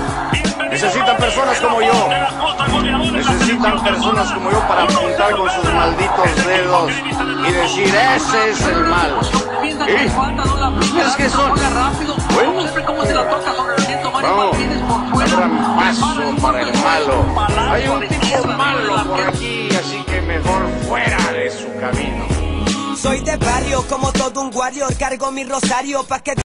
Necesitan personas como yo. Necesitan personas como yo para apuntar con sus malditos dedos y decir, ese es el mal. ¿Ustedes qué son? Bueno, vamos, abran paso para el malo. Hay un tipo malo por aquí, así que mejor fuera de su camino. Soy de barrio como todo un warrior, cargo mi rosario pa' que